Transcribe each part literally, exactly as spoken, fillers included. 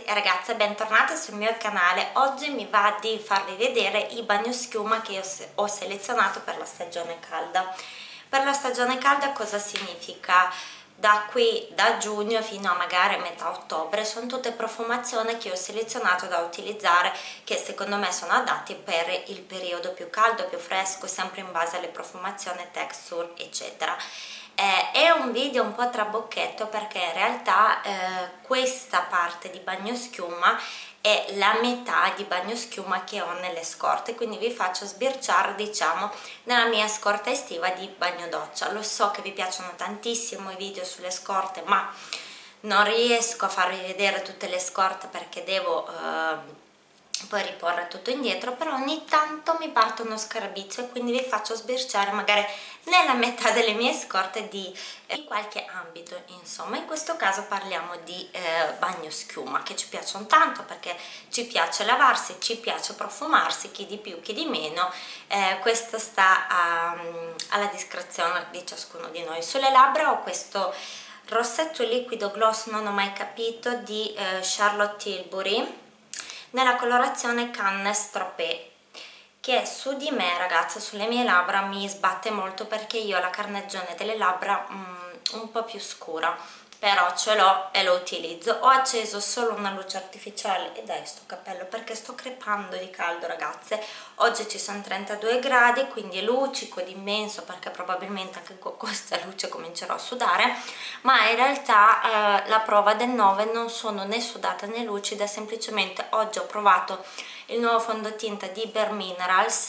ragazze, bentornate sul mio canale. Oggi mi va di farvi vedere i bagnoschiuma che io ho selezionato per la stagione calda. Per la stagione calda cosa significa? Da qui, da giugno fino a magari metà ottobre, sono tutte profumazioni che ho selezionato da utilizzare, che secondo me sono adatti per il periodo più caldo, più fresco, sempre in base alle profumazioni, texture eccetera. Eh, è un video un po' trabocchetto perché in realtà eh, questa parte di bagnoschiuma è la metà di bagnoschiuma che ho nelle scorte, quindi vi faccio sbirciare, diciamo, nella mia scorta estiva di bagno doccia. Lo so che vi piacciono tantissimo i video sulle scorte, ma non riesco a farvi vedere tutte le scorte perché devo eh, poi riporre tutto indietro, però ogni tanto mi parte uno scarabizio e quindi vi faccio sbirciare magari nella metà delle mie scorte di, eh, di qualche ambito. Insomma, in questo caso parliamo di eh, bagnoschiuma, che ci piacciono tanto perché ci piace lavarsi, ci piace profumarsi, chi di più chi di meno, eh, questo sta a, alla discrezione di ciascuno di noi. Sulle labbra ho questo rossetto liquido gloss, non ho mai capito, di eh, Charlotte Tilbury, nella colorazione Cannes Tropez, che su di me, ragazze, sulle mie labbra mi sbatte molto perché io ho la carnagione delle labbra mm, un po' più scura, però ce l'ho e lo utilizzo. Ho acceso solo una luce artificiale e dai sto cappello perché sto crepando di caldo, ragazze. Oggi ci sono trentadue gradi, quindi è lucico ed immenso perché probabilmente anche con questa luce comincerò a sudare, ma in realtà eh, la prova del nove non sono né sudata né lucida, semplicemente oggi ho provato il nuovo fondotinta di Bare Minerals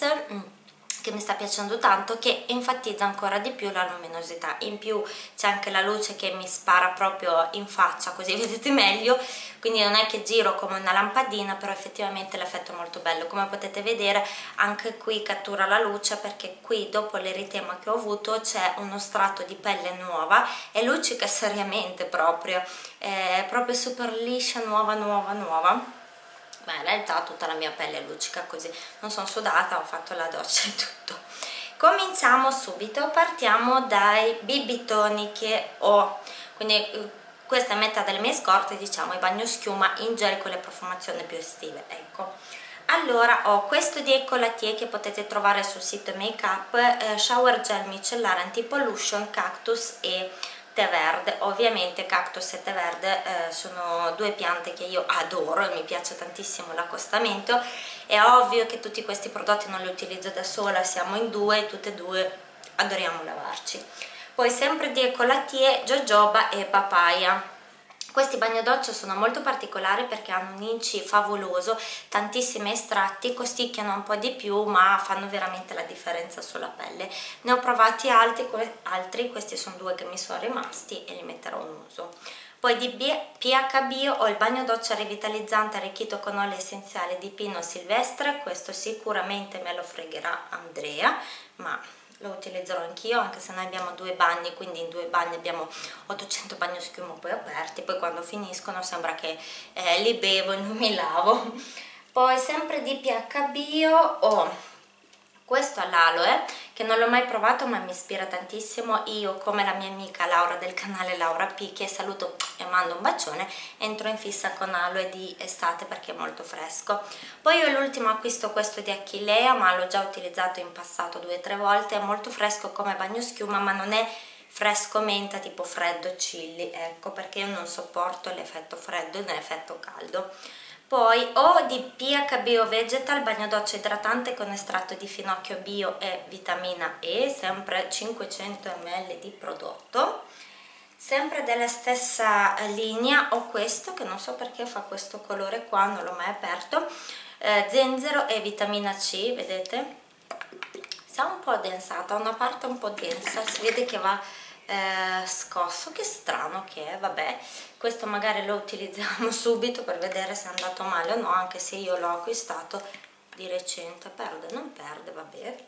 che mi sta piacendo tanto, che enfatizza ancora di più la luminosità. In più c'è anche la luce che mi spara proprio in faccia, così vedete meglio, quindi non è che giro come una lampadina, però effettivamente l'effetto è molto bello. Come potete vedere anche qui cattura la luce perché qui dopo l'eritema che ho avuto c'è uno strato di pelle nuova e luccica seriamente proprio, è proprio super liscia, nuova nuova nuova. Ma in realtà tutta la mia pelle è luccica così, non sono sudata, ho fatto la doccia e tutto. Cominciamo subito, partiamo dai bibitoni che ho, quindi questa è metà delle mie scorte, diciamo, i bagnoschiuma in gel con le profumazioni più estive, ecco. Allora ho questo di Ecolatier che potete trovare sul sito Make Up, eh, shower gel micellare anti-pollution, cactus e tè verde. Ovviamente cactus e tè verde eh, sono due piante che io adoro e mi piace tantissimo l'accostamento. È ovvio che tutti questi prodotti non li utilizzo da sola, siamo in due e tutte e due adoriamo lavarci. Poi sempre di Ecolatier, jojoba e papaya. Questi bagnodoccia sono molto particolari perché hanno un inci favoloso, tantissimi estratti, costicchiano un po' di più ma fanno veramente la differenza sulla pelle. Ne ho provati altri, altri questi sono due che mi sono rimasti e li metterò in uso. Poi di P H Bio ho il bagnodoccia rivitalizzante arricchito con olio essenziale di pino silvestre, questo sicuramente me lo fregherà Andrea, ma lo utilizzerò anch'io, anche se noi abbiamo due bagni, quindi in due bagni abbiamo ottocento bagnoschiuma poi aperti, poi quando finiscono sembra che eh, li bevo e non mi lavo. Poi sempre di P H Bio ho questo all'aloe che non l'ho mai provato ma mi ispira tantissimo. Io, come la mia amica Laura del canale Laura P, che saluto e mando un bacione, entro in fissa con aloe di estate perché è molto fresco. Poi io l'ultimo acquisto questo di Achillea, ma l'ho già utilizzato in passato due o tre volte, è molto fresco come bagnoschiuma ma non è fresco menta tipo freddo chilli, ecco, perché io non sopporto l'effetto freddo né l'effetto caldo. Poi ho di P H Bio Vegetal bagnodoccia idratante con estratto di finocchio bio e vitamina E, sempre cinquecento millilitri di prodotto. Sempre della stessa linea ho questo che non so perché fa questo colore qua, non l'ho mai aperto, eh, zenzero e vitamina C, vedete? Si è un po' addensata, una parte un po' densa, si vede che va Eh, scosso, che strano che è, vabbè, questo magari lo utilizziamo subito per vedere se è andato male o no, anche se io l'ho acquistato di recente, perde, non perde, vabbè.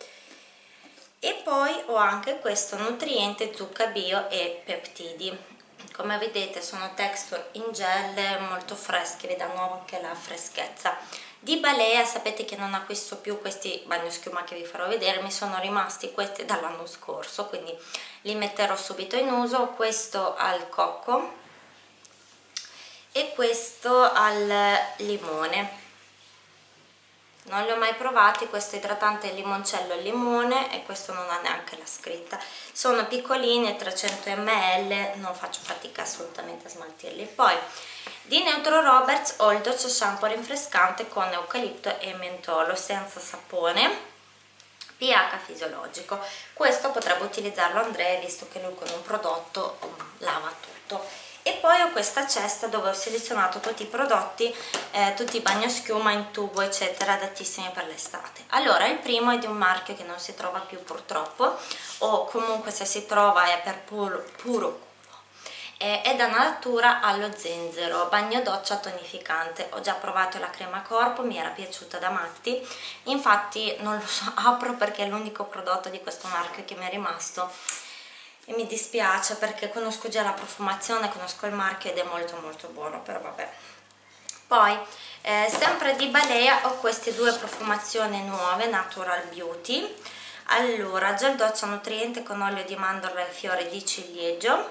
E poi ho anche questo nutriente zucca bio e peptidi, come vedete sono texture in gel molto fresche, vi danno anche la freschezza. Di Balea sapete che non acquisto più questi bagnoschiuma che vi farò vedere, mi sono rimasti questi dall'anno scorso, quindi li metterò subito in uso. Questo al cocco e questo al limone. Non li ho mai provati, questo idratante limoncello al limone, e questo non ha neanche la scritta. Sono piccolini, trecento millilitri, non faccio fatica assolutamente a smaltirli. Poi di Neutro Roberts ho il doccia shampoo rinfrescante con eucalipto e mentolo senza sapone, pH fisiologico. Questo potrebbe utilizzarlo Andrea, visto che lui con un prodotto um, lava tutto. E poi ho questa cesta dove ho selezionato tutti i prodotti, eh, tutti i bagnoschiuma in tubo eccetera, adattissimi per l'estate. Allora, il primo è di un marchio che non si trova più purtroppo, o comunque se si trova è per puro, puro eh, è da Natura allo zenzero, bagno doccia tonificante. Ho già provato la crema corpo, mi era piaciuta da matti, infatti non lo so, apro perché è l'unico prodotto di questo marchio che mi è rimasto. E mi dispiace perché conosco già la profumazione, conosco il marchio ed è molto molto buono, però vabbè. Poi, eh, sempre di Balea ho queste due profumazioni nuove, Natural Beauty. Allora, gel doccia nutriente con olio di mandorla e fiore di ciliegio.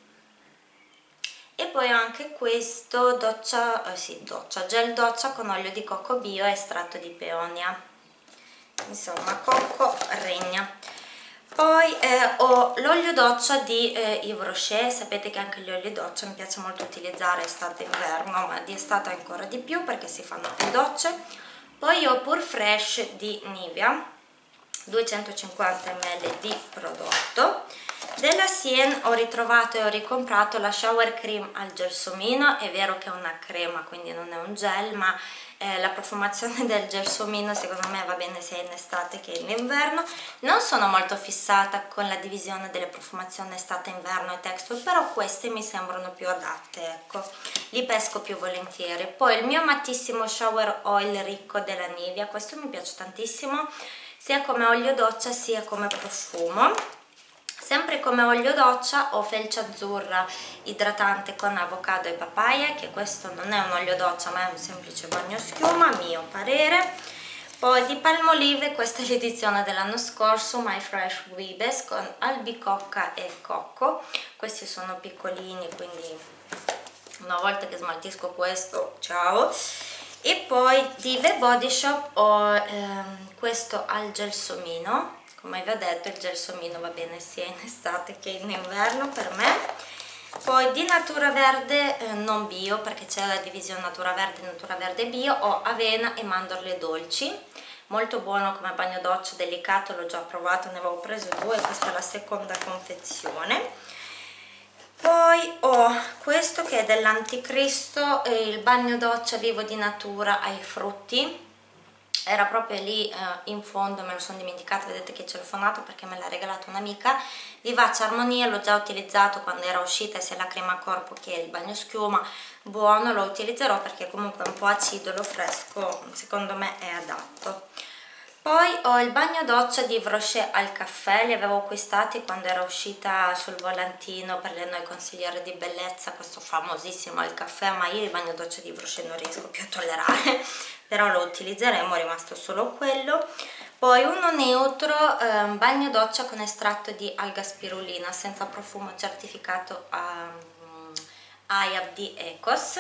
E poi ho anche questo doccia, eh sì, doccia, gel doccia con olio di cocco bio e estratto di peonia. Insomma, cocco regna. Poi eh, ho l'olio doccia di eh, Yves Rocher. Sapete che anche gli oli doccia mi piace molto utilizzare estate e inverno, ma di estate ancora di più perché si fanno più docce. Poi ho Pure Fresh di Nivea, duecentocinquanta millilitri di prodotto. Della Sien ho ritrovato e ho ricomprato la shower cream al gelsomino. È vero che è una crema, quindi non è un gel, ma eh, la profumazione del gelsomino secondo me va bene sia in estate che in inverno. Non sono molto fissata con la divisione delle profumazioni estate, inverno e texture, però queste mi sembrano più adatte, ecco, li pesco più volentieri. Poi il mio amatissimo shower oil ricco della Nivea, questo mi piace tantissimo sia come olio doccia sia come profumo. Sempre come olio doccia ho felce azzurra idratante con avocado e papaya, che questo non è un olio doccia ma è un semplice bagnoschiuma, a mio parere. Poi di Palmolive, questa è l'edizione dell'anno scorso, My Fresh Ribes con albicocca e cocco. Questi sono piccolini, quindi una volta che smaltisco questo, ciao. E poi di The Body Shop ho ehm, questo al gelsomino. Come vi ho detto, il gelsomino va bene sia in estate che in inverno per me. Poi di Natura Verde, eh, non bio, perché c'è la divisione Natura Verde e Natura Verde bio, ho avena e mandorle dolci. Molto buono come bagno doccia, delicato, l'ho già provato, ne avevo preso due, questa è la seconda confezione. Poi ho questo che è dell'Anticristo, eh, il bagno doccia vivo di natura ai frutti. Era proprio lì eh, in fondo, me lo sono dimenticata, vedete che ce l'ho fonato perché me l'ha regalato un'amica. Vivace Armonia, l'ho già utilizzato quando era uscita sia la crema corpo che il bagno schiuma, buono, lo utilizzerò perché comunque è un po' acido, lo fresco secondo me è adatto. Poi ho il bagno doccia di Yves Rocher al caffè, li avevo acquistati quando era uscita sul volantino per le noi consigliere di bellezza, questo famosissimo al caffè, ma io il bagno doccia di Yves Rocher non riesco più a tollerare, però lo utilizzeremo, è rimasto solo quello. Poi uno neutro, eh, bagno doccia con estratto di alga spirulina senza profumo, certificato um, I A B D Ecos,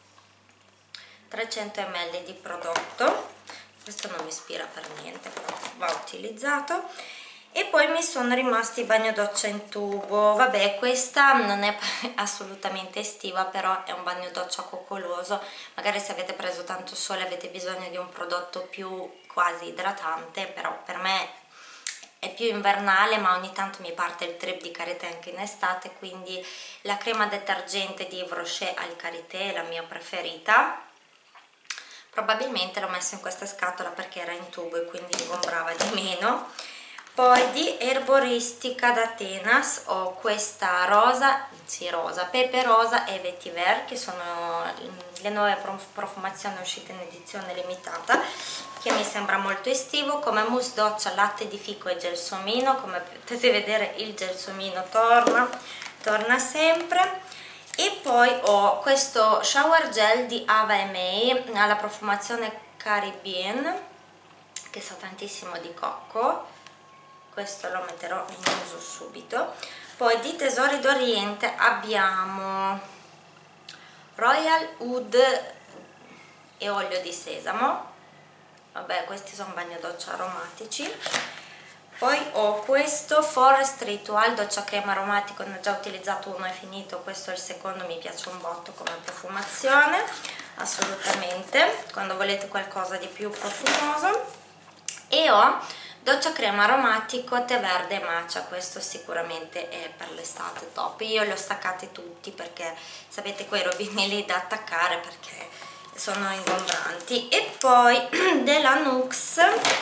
trecento millilitri di prodotto. Questo non mi ispira per niente, però va utilizzato. E poi mi sono rimasti i bagno doccia in tubo. Vabbè, questa non è assolutamente estiva, però è un bagno doccia coccoloso. Magari se avete preso tanto sole avete bisogno di un prodotto più quasi idratante, però per me è più invernale, ma ogni tanto mi parte il trip di karité anche in estate, quindi la crema detergente di Yves Rocher al karité è la mia preferita. Probabilmente l'ho messo in questa scatola perché era in tubo e quindi ingombrava di meno. Poi di Erboristica da Tenas ho questa rosa, sì rosa, pepe rosa e vetiver, che sono le nuove profumazioni uscite in edizione limitata, che mi sembra molto estivo, come mousse doccia, latte di fico e gelsomino. Come potete vedere il gelsomino torna, torna sempre. E poi ho questo shower gel di Ava e May alla profumazione Caribbean, che sa tantissimo di cocco. Questo lo metterò in uso subito. Poi di Tesori d'Oriente abbiamo Royal Oud e olio di sesamo. Vabbè, questi sono bagno doccia aromatici. Poi ho questo Forest Ritual doccia crema aromatico, ne ho già utilizzato uno, è finito, questo è il secondo, mi piace un botto come profumazione, assolutamente, quando volete qualcosa di più profumoso. E ho doccia crema aromatico tè verde e matcha, questo sicuramente è per l'estate top. Io li ho staccati tutti perché sapete quei robini lì da attaccare perché sono ingombranti. E poi della Nux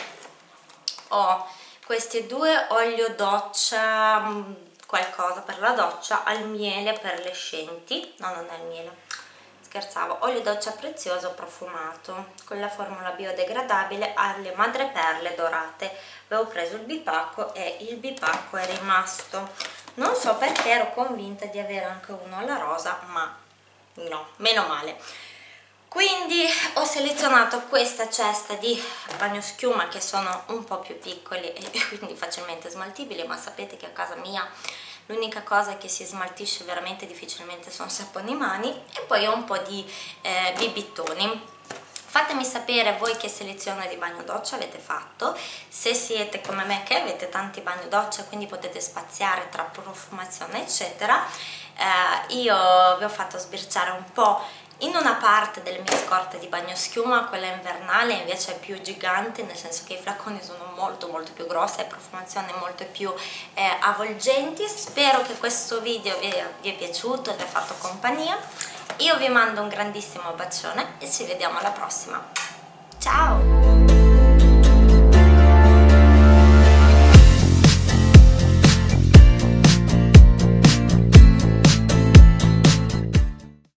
ho questi due olio doccia, qualcosa per la doccia, al miele per le scenti, no, non è il miele, scherzavo, olio doccia prezioso profumato con la formula biodegradabile alle madreperle dorate. Avevo preso il bipacco e il bipacco è rimasto, non so perché, ero convinta di avere anche uno alla rosa, ma no, meno male. Quindi ho selezionato questa cesta di bagnoschiuma che sono un po' più piccoli e quindi facilmente smaltibili, ma sapete che a casa mia l'unica cosa che si smaltisce veramente difficilmente sono saponi mani. E poi ho un po' di eh, bibittoni. Fatemi sapere voi che selezione di bagno doccia avete fatto, se siete come me che avete tanti bagno doccia quindi potete spaziare tra profumazione eccetera. Eh, io vi ho fatto sbirciare un po' in una parte delle mie scorte di bagnoschiuma, quella invernale invece è più gigante, nel senso che i flaconi sono molto molto più grossi e profumazioni molto più eh, avvolgenti. Spero che questo video vi, vi è piaciuto e vi ha fatto compagnia. Io vi mando un grandissimo bacione e ci vediamo alla prossima. Ciao!